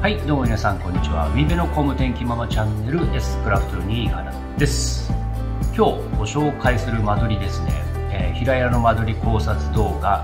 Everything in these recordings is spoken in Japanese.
はい、どうも皆さんこんにちは。海辺の工務店気ままチャンネル S クラフト新潟です。今日ご紹介する間取りですね、平屋の間取り考察動画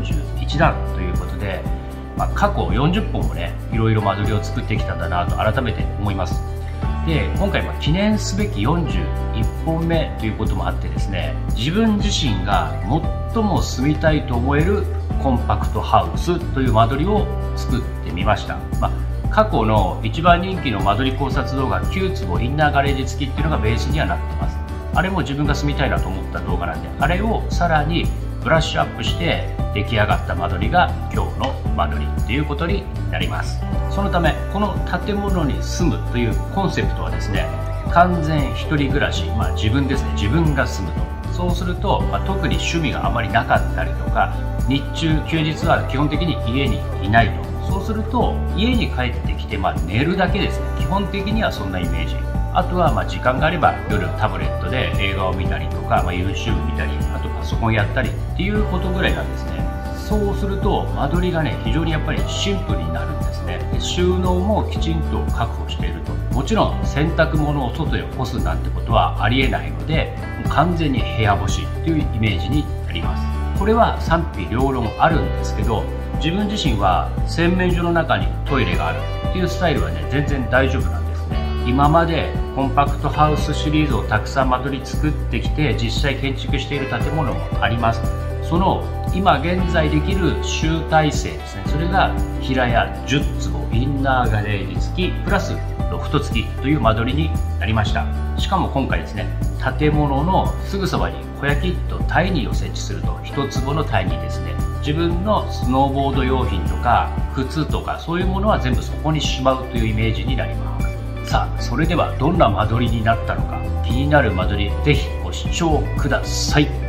41弾ということで、過去40本もね、いろいろ間取りを作ってきたんだなと改めて思います。で、今回記念すべき41本目ということもあってですね、自分自身が最も住みたいと思えるコンパクトハウスという間取りを作ってみました。過去の一番人気の間取り考察動画9坪インナーガレージ付きっていうのがベースにはなってます。あれも自分が住みたいなと思った動画なんで、あれをさらにブラッシュアップして出来上がった間取りが今日の間取りということになります。そのためこの建物に住むというコンセプトはですね、完全一人暮らし、自分ですね、自分が住むと。そうすると、特に趣味があまりなかったりとか、日中休日は基本的に家にいないと。そうすると家に帰ってきて、寝るだけですね。基本的にはそんなイメージ。あとは時間があれば夜タブレットで映画を見たりとか、YouTube 見たり、あとパソコンやったりっていうことぐらいなんですね。そうすると間取りがね、非常にやっぱりシンプルになるんですね。で、収納もきちんと確保していると。もちろん洗濯物を外へ干すなんてことはありえないので、完全に部屋干しというイメージになります。これは賛否両論あるんですけど、自分自身は洗面所の中にトイレがあるっていうスタイルはね、全然大丈夫なんですね。今までコンパクトハウスシリーズをたくさん間取り作ってきて、実際建築している建物もあります。その今現在できる集大成ですね、それが平屋10坪インナーガレージ付きプラスロフト付きという間取りになりました。しかも今回ですね、建物のすぐそばに小屋キットタイニーを設置すると、1坪のタイニーですね、自分のスノーボード用品とか靴とかそういうものは全部そこにしまうというイメージになります。さあ、それではどんな間取りになったのか、気になる間取りぜひご視聴ください。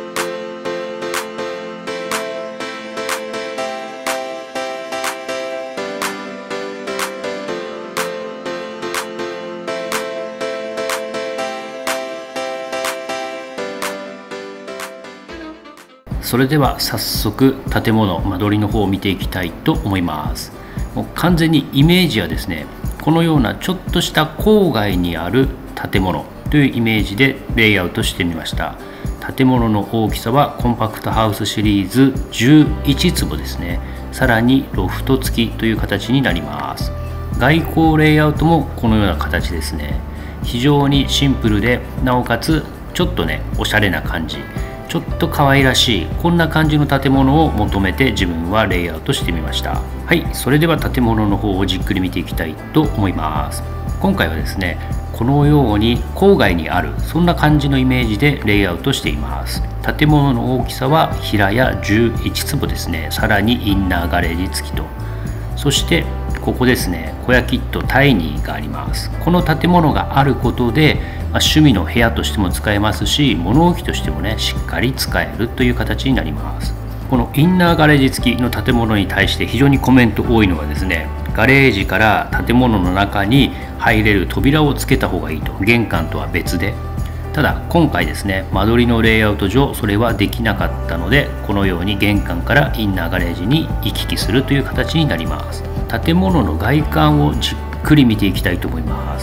それでは早速建物間取りの方を見ていきたいと思います。もう完全にイメージはですね、このようなちょっとした郊外にある建物というイメージでレイアウトしてみました。建物の大きさはコンパクトハウスシリーズ11坪ですね。さらにロフト付きという形になります。外交レイアウトもこのような形ですね。非常にシンプルで、なおかつちょっとね、おしゃれな感じ、ちょっと可愛らしい、こんな感じの建物を求めて自分はレイアウトしてみました。はい、それでは建物の方をじっくり見ていきたいと思います。今回はですね、このように郊外にある、そんな感じのイメージでレイアウトしています。建物の大きさは平屋11坪ですね。さらにインナーガレージ付きと。そしてここですね、小屋キットタイニーがあります。この建物があることで、趣味の部屋としても使えますし、物置としてもね、しっかり使えるという形になります。このインナーガレージ付きの建物に対して非常にコメント多いのがですね、ガレージから建物の中に入れる扉をつけた方がいいと。玄関とは別で。ただ今回ですね、間取りのレイアウト上それはできなかったので、このように玄関からインナーガレージに行き来するという形になります。建物の外観をじっくり見ていきたいと思います。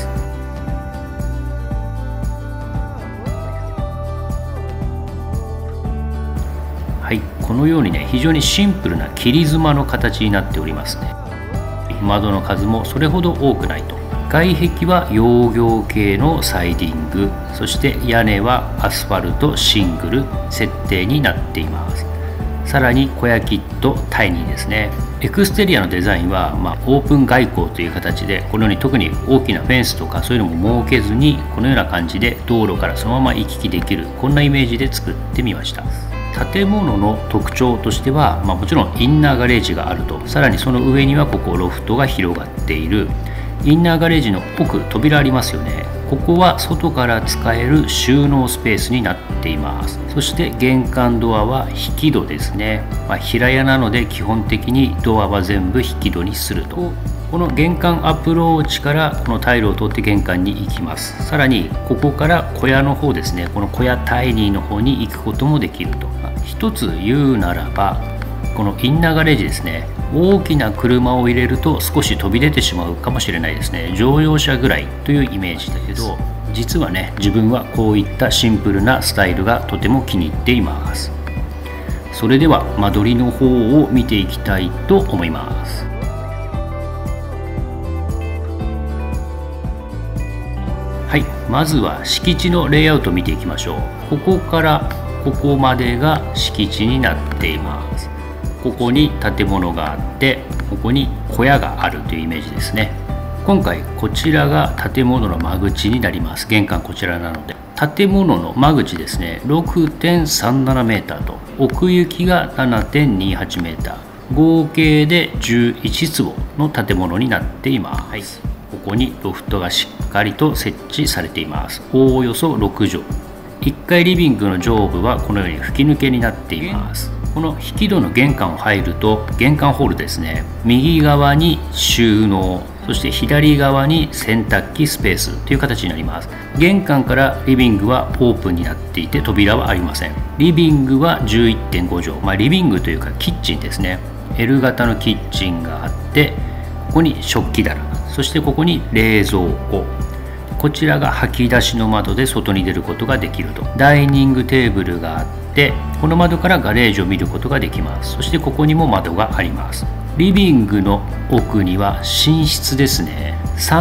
はい、このようにね、非常にシンプルな切り妻の形になっておりますね。窓の数もそれほど多くないと。外壁は洋行系のサイディング、そして屋根はアスファルトシングル設定になっています。さらに小屋キットタイニーですね。エクステリアのデザインは、オープン外交という形で、このように特に大きなフェンスとかそういうのも設けずに、このような感じで道路からそのまま行き来できる、こんなイメージで作ってみました。建物の特徴としては、もちろんインナーガレージがあると。さらにその上にはここロフトが広がっている。インナーガレージの奥、扉ありますよね。ここは外から使える収納スペースになっています。そして玄関ドアは引き戸ですね。平屋なので基本的にドアは全部引き戸にすると。この玄関アプローチからこのタイルを通って玄関に行きます。さらにここから小屋の方ですね、この小屋タイニーの方に行くこともできると。一つ言うならば、 このインナーガレージですね、大きな車を入れると少し飛び出てしまうかもしれないですね。乗用車ぐらいというイメージだけど、実はね、自分はこういったシンプルなスタイルがとても気に入っています。それでは間取りの方を見ていきたいと思います。はい、まずは敷地のレイアウトを見ていきましょう。ここからここまでが敷地になっています。ここに建物があって、ここに小屋があるというイメージですね。今回こちらが建物の間口になります。玄関こちらなので、建物の間口ですね、 6.37 メーターと奥行きが 7.28 メーター、合計で11坪の建物になっています。はい、ここにロフトがしっかりと設置されています。おおよそ6畳。1階リビングの上部はこのように吹き抜けになっています。この引き戸の玄関を入ると、玄関ホールですね、右側に収納、そして左側に洗濯機スペースという形になります。玄関からリビングはオープンになっていて、扉はありません。リビングは 11.5 畳、リビングというかキッチンですね。L 型のキッチンがあって、ここに食器棚、そしてここに冷蔵庫、こちらが吐き出しの窓で外に出ることができると。ダイニングテーブルがあって、この窓からガレージを見ることができます。そしてここにも窓があります。リビングの奥には寝室ですね。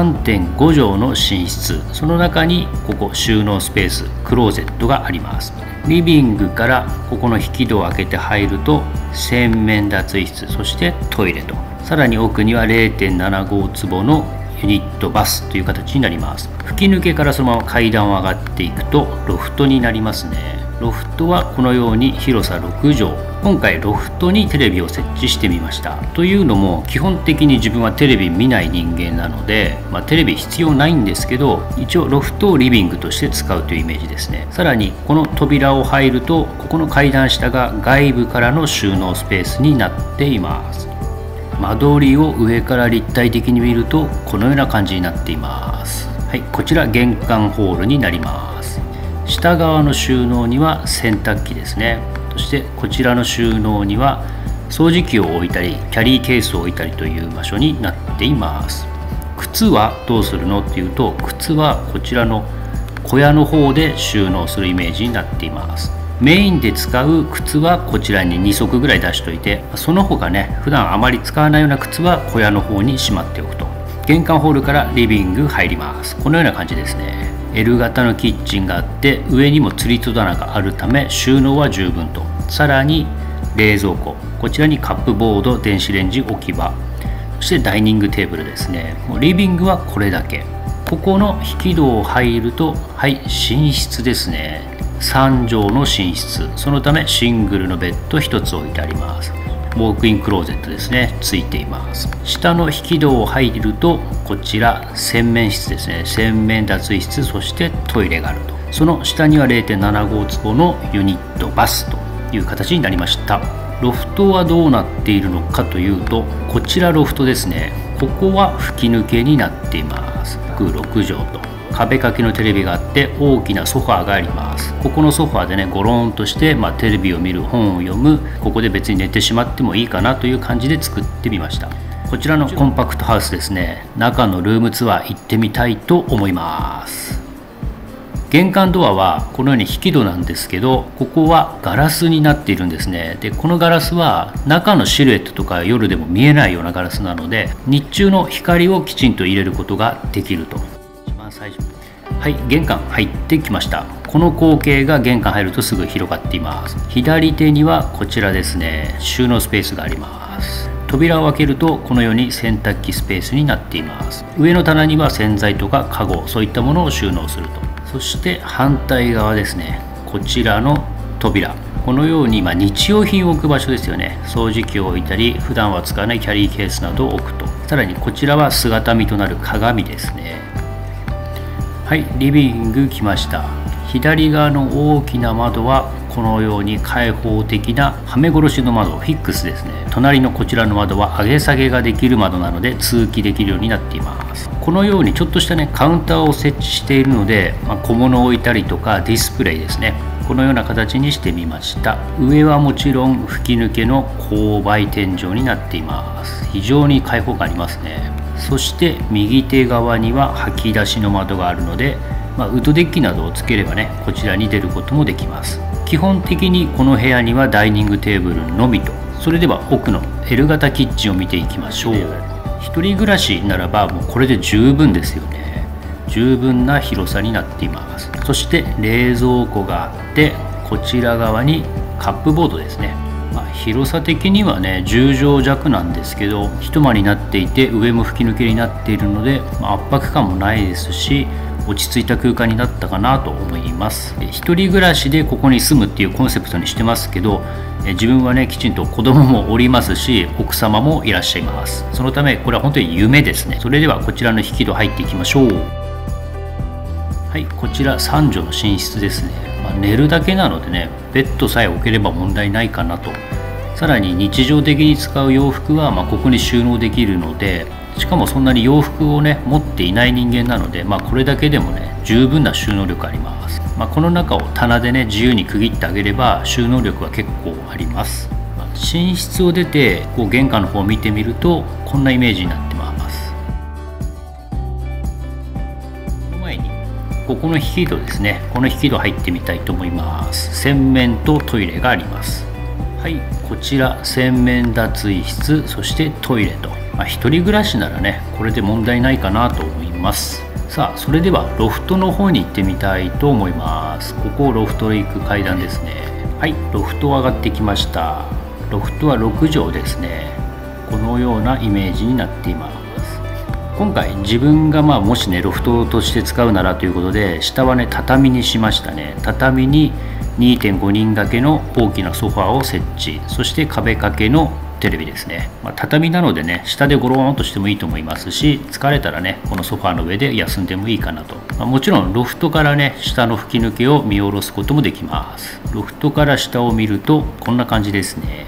3.5 畳の寝室、その中にここ収納スペース、クローゼットがあります。リビングからここの引き戸を開けて入ると洗面脱衣室、そしてトイレと、さらに奥には 0.75 坪のユニットバスという形になります。吹き抜けからそのまま階段を上がっていくとロフトになりますね。ロフトはこのように広さ6畳。今回ロフトにテレビを設置してみました。というのも基本的に自分はテレビ見ない人間なので、テレビ必要ないんですけど、一応ロフトをリビングとして使うというイメージですね。さらにこの扉を入ると、ここの階段下が外部からの収納スペースになっています。間取りを上から立体的に見るとこのような感じになっています。はい、こちら玄関ホールになります。下側の収納には洗濯機ですね。そしてこちらの収納には掃除機を置いたりキャリーケースを置いたりという場所になっています。靴はどうするのっていうと、靴はこちらの小屋の方で収納するイメージになっています。メインで使う靴はこちらに2足ぐらい出しといて、その他ね、普段あまり使わないような靴は小屋の方にしまっておくと。玄関ホールからリビング入ります。このような感じですね。L 型のキッチンがあって、上にも吊り戸棚があるため収納は十分と。さらに冷蔵庫、こちらにカップボード、電子レンジ置き場、そしてダイニングテーブルですね。もうリビングはこれだけ。ここの引き戸を入ると、はい、寝室ですね。3畳の寝室、そのためシングルのベッド1つ置いてあります。ウォークインクローゼットですね、ついています。下の引き戸を入ると、こちら洗面室ですね。洗面脱衣室、そしてトイレがあると。その下には 0.75 坪のユニットバスという形になりました。ロフトはどうなっているのかというと、こちらロフトですね。ここは吹き抜けになっています。約6畳と壁掛けのテレビがあって、大きなソファーがあります。ここのソファーでね、ゴロンとして、テレビを見る、本を読む、ここで別に寝てしまってもいいかなという感じで作ってみました。こちらのコンパクトハウスですね、中のルームツアー行ってみたいと思います。玄関ドアはこのように引き戸なんですけど、ここはガラスになっているんですね。で、このガラスは中のシルエットとか夜でも見えないようなガラスなので、日中の光をきちんと入れることができると。最初、はい、玄関入ってきました。この光景が玄関入るとすぐ広がっています。左手にはこちらですね、収納スペースがあります。扉を開けるとこのように洗濯機スペースになっています。上の棚には洗剤とかカゴ、そういったものを収納すると。そして反対側ですね、こちらの扉、このように日用品を置く場所ですよね。掃除機を置いたり、普段は使わないキャリーケースなどを置くと。さらにこちらは姿見となる鏡ですね。はい、リビング来ました。左側の大きな窓はこのように開放的なはめ殺しの窓、フィックスですね。隣のこちらの窓は上げ下げができる窓なので通気できるようになっています。このようにちょっとしたねカウンターを設置しているので、小物を置いたりとかディスプレイですね、 このような形にしてみました。上はもちろん吹き抜けの勾配天井になっています。非常に開放感ありますね。そして右手側には掃き出しの窓があるので、ウッドデッキなどをつければね、こちらに出ることもできます。基本的にこの部屋にはダイニングテーブルのみと。それでは奥の L 型キッチンを見ていきましょう。一人暮らしならばもうこれで十分ですよね。十分な広さになっています。そして冷蔵庫があって、こちら側にカップボードですね。広さ的にはね10畳弱なんですけど、一間になっていて上も吹き抜けになっているので、圧迫感もないですし、落ち着いた空間になったかなと思います。一人暮らしでここに住むっていうコンセプトにしてますけど、自分はねきちんと子供もおりますし、奥様もいらっしゃいます。そのためこれは本当に夢ですね。それではこちらの引き戸入っていきましょう。はい、こちら3畳の寝室ですね。寝るだけなのでね、ベッドさえ置ければ問題ないかなと。さらに日常的に使う洋服はここに収納できるので、しかもそんなに洋服をね持っていない人間なので、これだけでもね十分な収納力あります。この中を棚でね自由に区切ってあげれば収納力は結構あります。寝室を出て玄関の方を見てみるとこんなイメージになってます。その前にここの引き戸ですね。この引き戸入ってみたいと思います。洗面とトイレがあります。はい、こちら洗面脱衣室、そしてトイレと、一人暮らしならねこれで問題ないかなと思います。さあそれではロフトの方に行ってみたいと思います。ここロフトへ行く階段ですね。はい、ロフト上がってきました。ロフトは6畳ですね。このようなイメージになっています。今回自分がもしねロフトとして使うならということで、下はね畳にしましたね。畳に2.5 人掛けの大きなソファーを設置、そして壁掛けのテレビですね。畳なのでね下でゴローンとしてもいいと思いますし、疲れたらねこのソファーの上で休んでもいいかなと。もちろんロフトからね下の吹き抜けを見下ろすこともできます。ロフトから下を見るとこんな感じですね。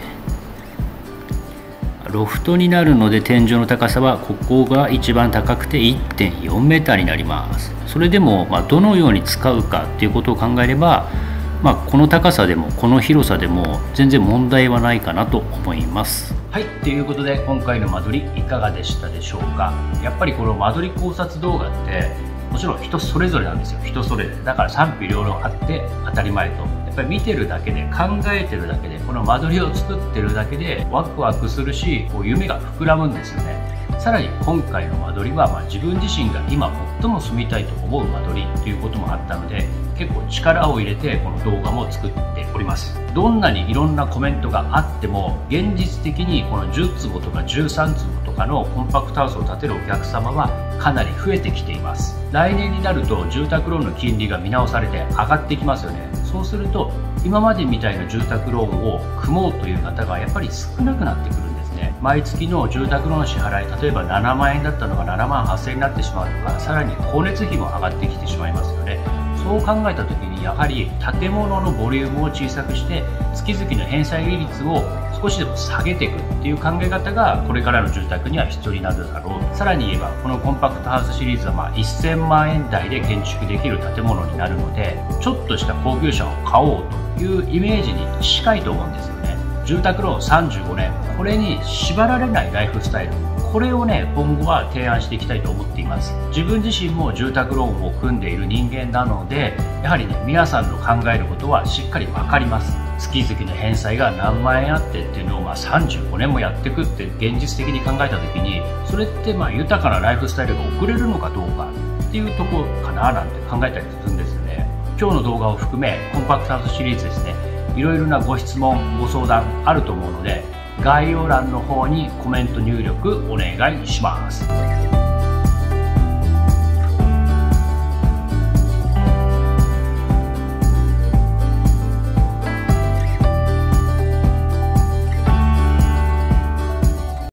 ロフトになるので天井の高さはここが一番高くて 1.4 メーターになります。それでもどのように使うかっていうことを考えれば、この高さでもこの広さでも全然問題はないかなと思います。はい、ということで今回の間取りいかがでしたでしょうか。やっぱりこの間取り考察動画ってもちろん人それぞれなんですよ。人それぞれだから賛否両論あって当たり前と。やっぱり見てるだけで考えてるだけでこの間取りを作ってるだけでワクワクするし、夢が膨らむんですよね。さらに今回の間取りは、自分自身が今最も住みたいと思う間取りということもあったので、結構力を入れてこの動画も作っております。どんなにいろんなコメントがあっても、現実的にこの10坪とか13坪とかのコンパクトハウスを建てるお客様はかなり増えてきています。来年になると住宅ローンの金利が見直されて上がってきますよね。そうすると今までみたいな住宅ローンを組もうという方がやっぱり少なくなってくるんですね。毎月の住宅ローン支払い、例えば7万円だったのが7万8000円になってしまうとか、さらに光熱費も上がってきてしまいますよね。そう考えた時にやはり建物のボリュームを小さくして月々の返済利率を少しでも下げていくっていう考え方がこれからの住宅には必要になるだろう。さらに言えばこのコンパクトハウスシリーズは1000万円台で建築できる建物になるので、ちょっとした高級車を買おうというイメージに近いと思うんですよね。住宅ローン35年、これに縛られないライフスタイル、これをね今後は提案していきたいと思っています。自分自身も住宅ローンを組んでいる人間なので、やはりね皆さんの考えることはしっかり分かります。月々の返済が何万円あってっていうのを35年もやっていくって現実的に考えた時に、それって豊かなライフスタイルが送れるのかどうかっていうところかななんて考えたりするんですよね。今日の動画を含めコンパクトハウスシリーズですね、いろいろなご質問ご相談あると思うので、概要欄の方にコメント入力お願いします。